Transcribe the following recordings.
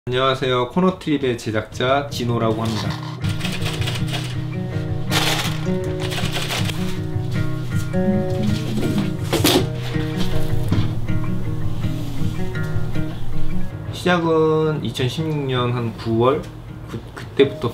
안녕하세요. 코너트립의 제작자 진호라고 합니다. 시작은 2016년 한 9월 그때부터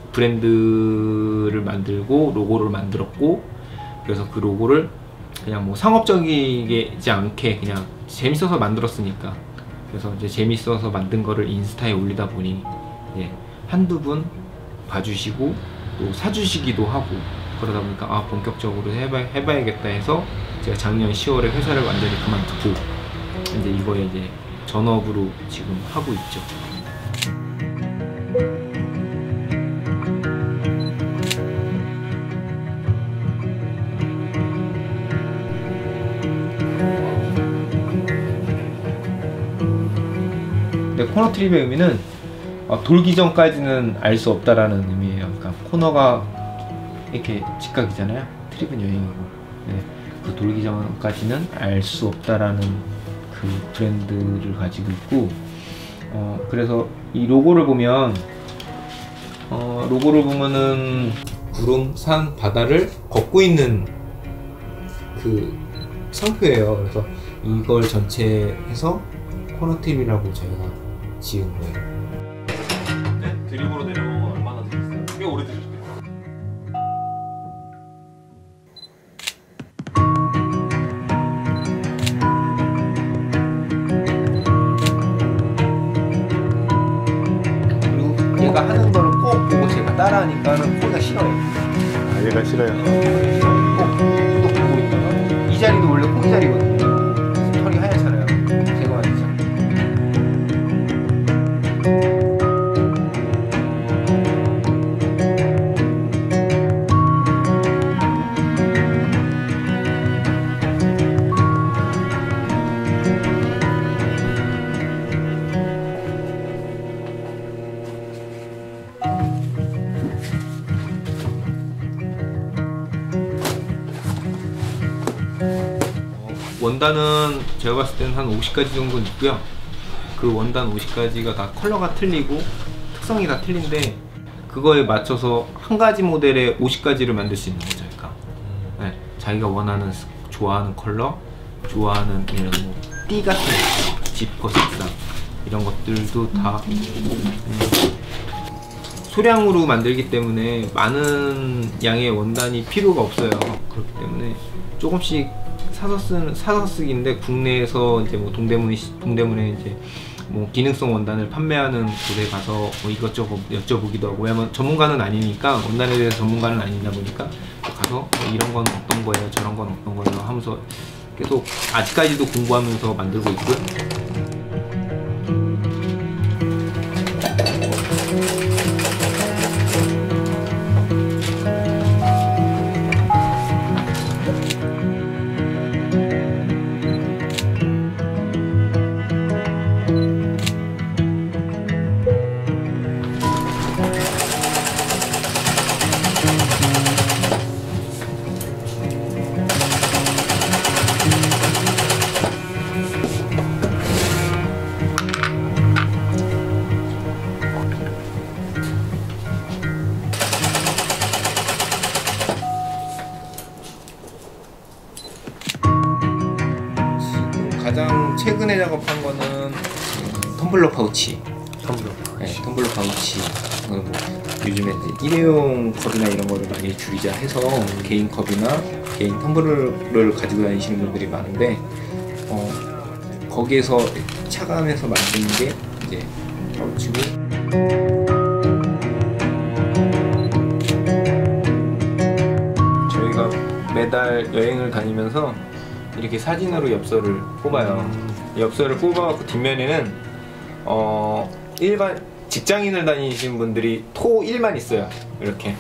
브랜드를 만들고 로고를 만들었고, 그래서 그 로고를 그냥 뭐 상업적이지 않게 그냥 재밌어서 만들었으니까, 그래서 이제 재밌어서 만든 거를 인스타에 올리다 보니 이제 한두 분 봐주시고 또 사주시기도 하고, 그러다 보니까 아 본격적으로 해봐야겠다 해서 제가 작년 10월에 회사를 완전히 그만두고 이제 이거에 이제 전업으로 지금 하고 있죠. 코너트립의 의미는 돌기 전까지는 알 수 없다라는 의미예요. 그러니까 코너가 이렇게 직각이잖아요. 트립은 여행이고, 네. 그 돌기 전까지는 알 수 없다라는 그 브랜드를 가지고 있고, 그래서 이 로고를 보면은 구름, 산, 바다를 걷고 있는 그 상표예요. 그래서 이걸 전체 해서 코너트립이라고 저희가 지은 거예요. 네? 드림으로 내려온 건 얼마나 되셨어요? 꽤 오래 되셨겠어요. 그리고 얘가 하는 거를 꼭 보고 제가 따라하니까는 거기가 싫어요. 아, 얘가 싫어요. 꼭 보고 있다가 이 자리도 원래 코기 자리거든요. 털이 하얗잖아요. 제거가 되죠. 원단은 제가 봤을 때는 한 50가지 정도는 있고요. 그 원단 50가지가 다 컬러가 틀리고 특성이 다 틀린데, 그거에 맞춰서 한 가지 모델에 50가지를 만들 수 있는 거죠. 그러니까 네, 자기가 원하는 좋아하는 컬러, 좋아하는 이런 뭐 띠 같은 거, 지퍼 색상 이런 것들도 다 소량으로 만들기 때문에 많은 양의 원단이 필요가 없어요. 그렇기 때문에 조금씩 사서 쓰기인데, 국내에서 이제 뭐 동대문에 이제 뭐 기능성 원단을 판매하는 곳에 가서 뭐 이것저것 여쭤보기도 하고, 왜냐면 전문가는 아니니까, 원단에 대해서 전문가는 아니다 보니까 가서 이런 건 어떤 거예요, 저런 건 어떤 거예요 하면서 계속 아직까지도 공부하면서 만들고 있고요. 가장 최근에 작업한 거는 텀블러 파우치. 네, 텀블러 파우치. 뭐 요즘에 이제 일회용 컵이나 이런 거를 많이 줄이자 해서 개인 컵이나 개인 텀블러를 가지고 다니시는 분들이 많은데, 거기에서 착안해서 만드는 게 이제 파우치고, 저희가 매달 여행을 다니면서 이렇게 사진으로 엽서를 뽑아요. 엽서를 뽑아갖고 뒷면에는 일반 직장인을 다니시는 분들이 토 1만 있어요. 이렇게.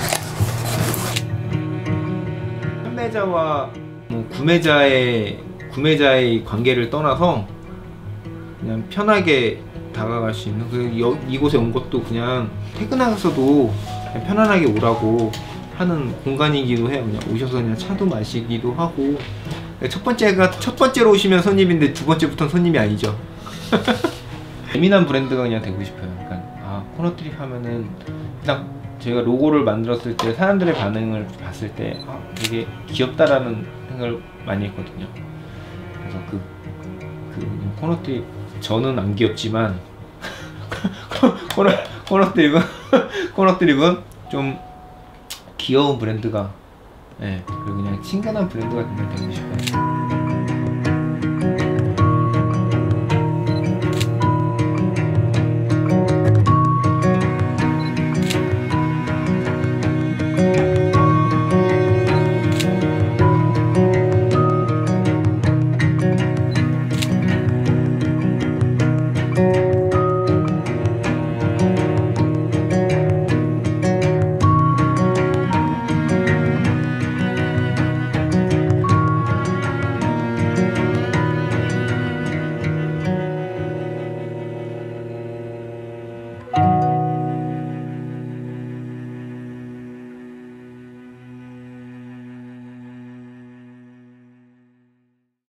판매자와 구매자의 구매자의 관계를 떠나서 그냥 편하게 다가갈 수 있는 이곳에 온 것도 그냥 퇴근하고서도 그냥 편안하게 오라고 하는 공간이기도 해요. 그냥 오셔서 그냥 차도 마시기도 하고. 첫 번째로 오시면 손님인데 두 번째부터는 손님이 아니죠. 재미난 브랜드가 그냥 되고 싶어요. 그러니까 코너트립 하면은 그냥 저희가 로고를 만들었을 때 사람들의 반응을 봤을 때 되게 귀엽다라는 생각을 많이 했거든요. 그래서 코너트립 저는 안 귀엽지만 코너트립은 좀 귀여운 브랜드가, 그리고 그냥 친근한 브랜드가 그냥 되고 싶어요.